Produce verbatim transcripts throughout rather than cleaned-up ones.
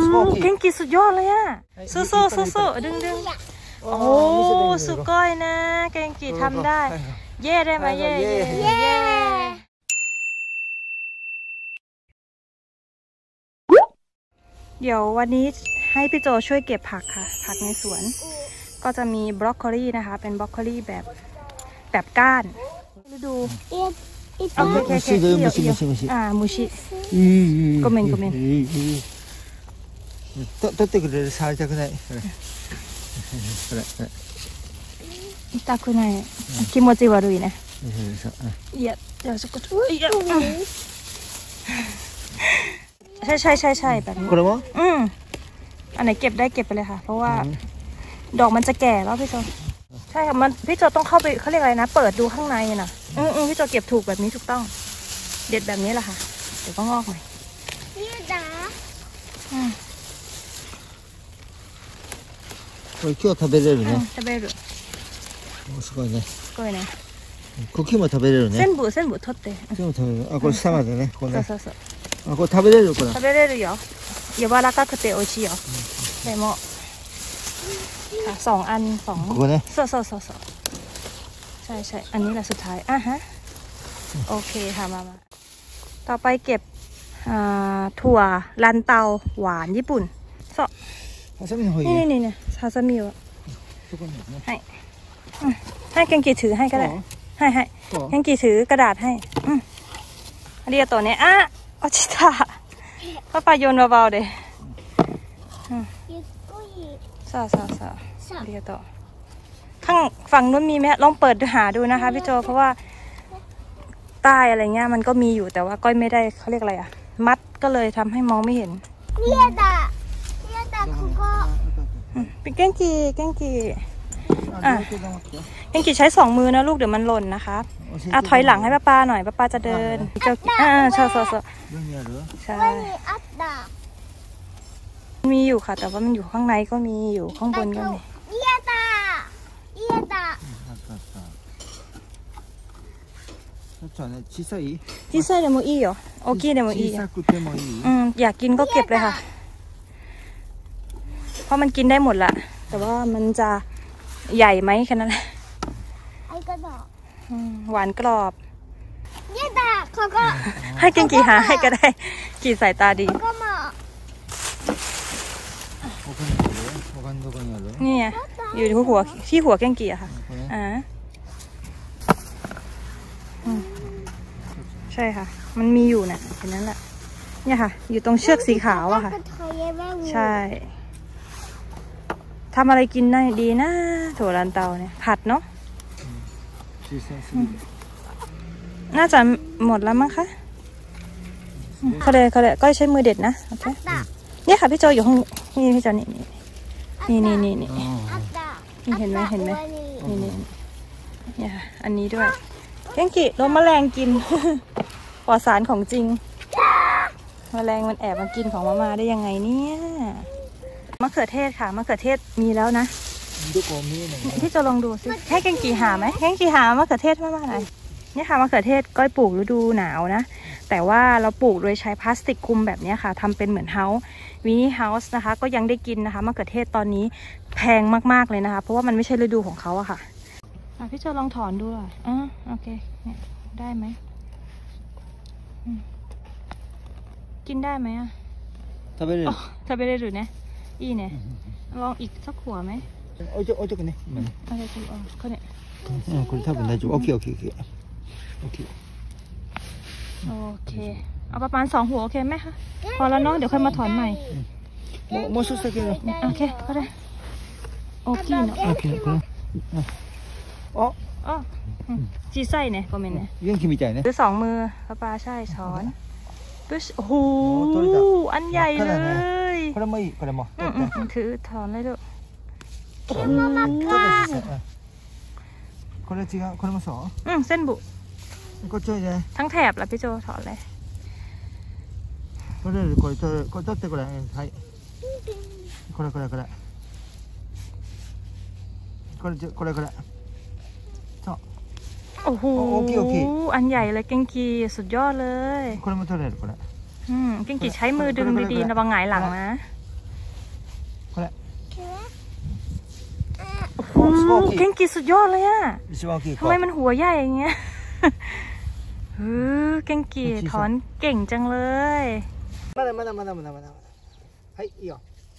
เก่งกีสุดยอดเลยอ่ะสู้สู้สู้สู้ดึงดึงโอ้สุดก้อยนะเก่งกีทำได้เย่ได้ไหมเย่เย่เดี๋ยววันนี้ให้พี่โจช่วยเก็บผักค่ะผักในสวนก็จะมีบรอกโคลีนะคะเป็นบรอกโคลีแบบแบบก้านดูโอเคโอเคอ่ามูชิごめんごめん取ってくれる触りたくない痛くない気持ち悪いねいやเดี๋ยวสักครู่ใช่ใช่ใช่ใช่แบบนี้อืมอันไหนเก็บได้เก็บไปเลยค่ะเพราะว่าดอกมันจะแก่แล้วพี่โจใช่ค่ะมันพี่โจต้องเข้าไปเขาเรียกอะไรนะเปิดดูข้างในน่ะอืมอืมพี่โจเก็บถูกแบบนี้ถูกต้องเด็ดแบบนี้แหละค่ะเดี๋ยวก็งอกใหม่นี่จ้าอืมこれ今日食べれるね。 食べる。 すごいね。 すごいね。 茎も食べれるね。 全部全部取って。 全部食べれる。あ、これ下までね。これ。 そうそうそう。 あ、これ食べれるこれ。 食べれるよ。柔らかくて美味しいよ。でもสองอันสองここね。 そうそうそうそうใช่ใช่อันนี้แหละสุดท้ายอ่ะฮะโอเคค่ะมามาต่อไปเก็บถั่วลันเตาหวานญี่ปุ่นนี่นี่นี่ซาซามิวให้ให้เกงกีถือให้ก็ได้ให้ให้เกงกีถือกระดาษให้เรียกตัวนี้อ่ะโอชิตาป้าปาโยนเบาๆเด้ซาซาซาเรียกตัวข้างฝั่งนู้นมีไหมลองเปิดหาดูนะคะพี่โจเพราะว่าใต้อะไรเงี้ยมันก็มีอยู่แต่ว่าก้อยไม่ได้เขาเรียกอะไรอ่ะมัดก็เลยทำให้มองไม่เห็นเรียดาเรียดาคุโกเป็นเก้งกีเก้งกีอ่ะเก้งกีใช้สองมือนะลูกเดี๋ยวมันหล่นนะคะอ่ะถอยหลังให้ป้าป้าหน่อยป้าป้าจะเดินอ่าใช่ใช่ใช่ใช่มีอยู่ค่ะแต่ว่ามันอยู่ข้างในก็มีอยู่ข้างบนก็มีเรียดาเรียดา小さい小さいでもいいよ大きいでもいいよอืมอยากกินก็เก็บเลยค่ะเพราะมันกินได้หมดละแต่ว่ามันจะใหญ่ไหมแค่นั้นแหละหวานกรอบให้กินกี่หาให้ก็ได้กี่สายตาดีนี่ไงอยู่ที่หัวที่หัวแกงกี่อะค่ะอ่าใช่ค่ะมันมีอยู่นะเห็นนั้นแหละเนี่ยค่ะอยู่ตรงเชือกสีขาวอะค่ะใช่ทำอะไรกินได้ดีนะถั่วลันเตาเนี่ยผัดเนาะน่าจะหมดแล้วมั้งคะเขาเลยเขาเลยก็ใช้มือเด็ดนะโอเคเนี่ยค่ะพี่โจอยู่ห้องนี่พี่โจนี่นี่นี่นี่นี่นี่เห็นไหมเห็นไหมนี่นี่เนี่ยค่ะอันนี้ด้วยเก่งกิโดนแมลงกินปลอดสารของจริงแมลงมันแอบมากินของมาม่าได้ยังไงเนี่ยมะเขือเทศค่ะมะเขือเทศมีแล้วนะที่จะลองดูสิให้เก่งกีหาไหมเก่งกีหามะเขือเทศมาม่าหน่อยนี่ค่ะมะเขือเทศก้อยปลูกฤดูหนาวนะแต่ว่าเราปลูกโดยใช้พลาสติกคลุมแบบนี้ค่ะทำเป็นเหมือนเฮาส์วินี่เฮาส์นะคะก็ยังได้กินนะคะมะเขือเทศตอนนี้แพงมากๆเลยนะคะเพราะว่ามันไม่ใช่ฤดูของเขาอะค่ะพี่โจลองถอนดูหน่อยอ่ะโอเคเนี่ยได้ไหมกินได้ไหมอ่ะ食べれる食べれるねいいねลองอีกสักหัวไหม置いと置いとくね今ねอะไรคืออ๋อเขาเนี่ยうんこれ多分大丈夫 OK OK OK OK โอเคเอาประมาณสองหัวโอเคไหมคะพอแล้วเนาะเดี๋ยวค่อยมาถอนใหม่もうもう一つだけโอเคก็ได้โอเคเนาะโอเคこれあอ๋อจีไส้เนี่ยก็เป็นเนี่ย元気みたいねคือสองมือป้าป้าใช่ช้อนปุ๊บโอ้โหอันใหญ่เลยこれもいいこれもถือถอนเลยลูกこれ違うこれもそうอืมเส้นบุこっちおいでทั้งแถบแล้วพี่โจถอนเลย取れるこれ取れるこれ取ってこれはいこれこれこれこれこれこれโอ้โหอันใหญ่เลยเก่งกีสุดยอดเลยこれも取れるこれอืมเก่งกีใช้มือดึงดีๆระวังหงายหลังนะเก่งกีสุดยอดเลยอะ一番大きい子ทำไมมันหัวใหญ่อย่างเงี้ยเออเก่งกีถอนเก่งจังเลยまだまだまだまだまだはいいいよ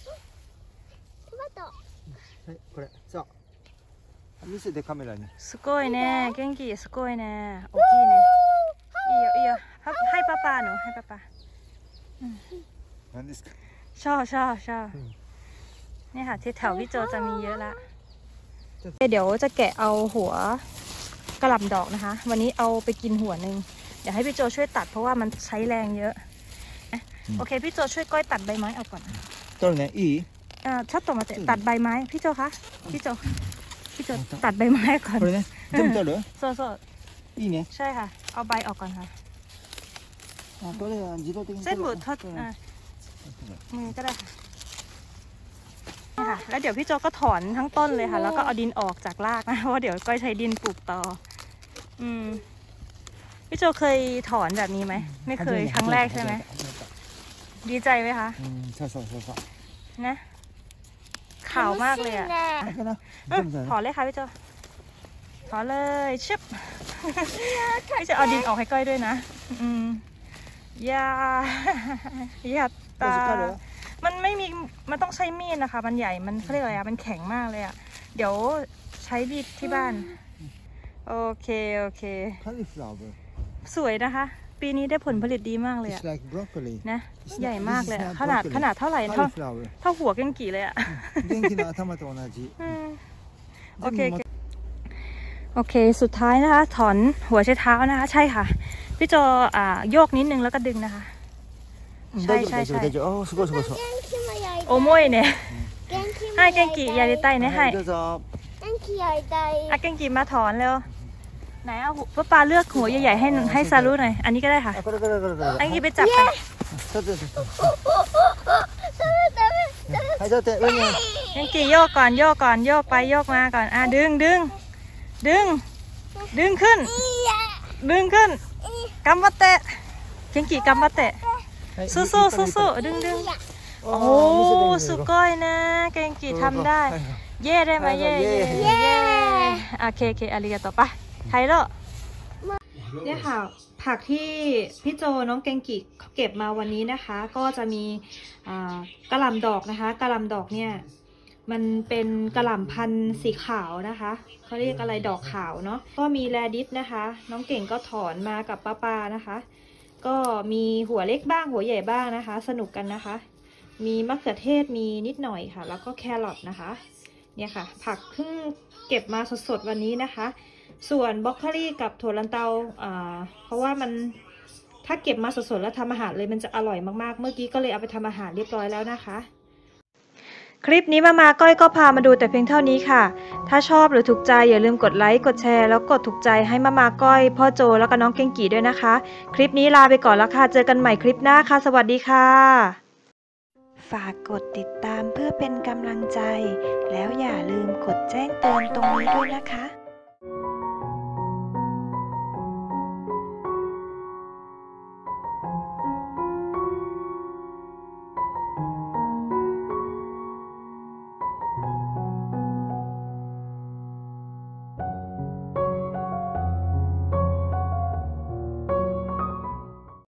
はいこれそう見せてカメラにすごいねเก่งกีすごいね大きいねいいよいいよให้ป้าป้าหนูให้ป้าป้า何ですかชอบชอบชอบนี่ค่ะที่แถวพี่โจจะมีเยอะละเดี๋ยวจะแกะเอาหัวกระหล่ำดอกนะคะวันนี้เอาไปกินหัวหนึ่งเดี๋ยวให้พี่โจช่วยตัดเพราะว่ามันใช้แรงเยอะโอเคพี่โจช่วยก้อยตัดใบไม้เอาก่อนต้นเนี่ยอีอ่าชัดต่อมาเตะตัดใบไม้พี่โจคะพี่โจพี่โจตัดใบไม้ก่อนこれね全部取るโซโซいいねใช่ค่ะเอาใบออกก่อนค่ะこれは自動的にเส้นบุตรทอดมือก็ได้ค่ะนี่ค่ะแล้วเดี๋ยวพี่โจก็ถอนทั้งต้นเลยค่ะแล้วก็เอาดินออกจากรากนะเพราะเดี๋ยวก้อยใช้ดินปลูกต่ออืมพี่โจเคยถอนแบบนี้ไหมไม่เคยครั้งแรกใช่ไหมดีใจไหมคะใช่ใช่ใช่ใช่นะขาวมากเลยอ่ะถอนเลยค่ะพี่โจถอนเลยชิบพี่โจเอาดินออกให้ก้อยด้วยนะอืมยาอย่าตามันไม่มีมันต้องใช้มีดนะคะมันใหญ่มันเขาเรียกอะไรอะมันแข็งมากเลยอะเดี๋ยวใช้มีดที่บ้านโอเคโอเคสวยนะคะปีนี้ได้ผลผลิตดีมากเลยอะนะใหญ่มากเลยขนาดขนาดเท่าไหร่เท่าเท่าหัวเก่งกี่เลยอะโอเคโอเคสุดท้ายนะคะถอนหัวใช้เท้านะคะใช่ค่ะพี่โจอ่าโยกนิดนึงแล้วก็ดึงนะคะใช่ใช่ใช่โอ้โมยเนี่ยให้เก่งกี่ยาดิไตเนี่ยให้อ่ะเก่งกี่มาถอนเร็วไหนเอาป้าปลาเลือกหัวใหญ่ๆให้ให้ซารุหน่อยอันนี้ก็ได้ค่ะอันนี้ไปจับไปเก่งกี่โยกก่อนโยกก่อนโยกไปโยกมาก่อนอ่ะดึงดึงดึงดึงขึ้นดึงขึ้นกัมบัตเตะเก่งกี่กัมบัตเตะสู้สู้สู้สู้ดึงดึงโอ้สุดก้อยนะเก่งกี่ทำได้เย่ได้ไหมเย่เย่เย่โอเคโอเคอาริกาต่อไปไทยแล้วเนี่ยค่ะผักที่พี่โจน้องเก่งกี่เก็บมาวันนี้นะคะก็จะมีกระหล่ำดอกนะคะกระหล่ำดอกเนี่ยมันเป็นกระหล่ำพันธุ์สีขาวนะคะเขาเรียกอะไรดอกขาวเนาะก็มีแรดิสนะคะน้องเก่งก็ถอนมากับป้าปานะคะก็มีหัวเล็กบ้างหัวใหญ่บ้างนะคะสนุกกันนะคะมีมะเขือเทศมีนิดหน่อยค่ะแล้วก็แครอทนะคะเนี่ยค่ะผักเพิ่งเก็บมาสดๆวันนี้นะคะส่วนบรอกโคลีกับถั่วลันเตาอ่าเพราะว่ามันถ้าเก็บมาสดๆแล้วทำอาหารเลยมันจะอร่อยมากๆเมื่อกี้ก็เลยเอาไปทำอาหารเรียบร้อยแล้วนะคะคลิปนี้มามาก้อยก็พามาดูแต่เพียงเท่านี้ค่ะถ้าชอบหรือถูกใจอย่าลืมกดไลค์กดแชร์แล้วกดถูกใจให้มามาก้อยพ่อโจแล้วก็น้องเก่งกี่ด้วยนะคะคลิปนี้ลาไปก่อนแล้วค่ะเจอกันใหม่คลิปหน้าค่ะสวัสดีค่ะฝากกดติดตามเพื่อเป็นกำลังใจแล้วอย่าลืมกดแจ้งเตือนตรงนี้ด้วยนะคะ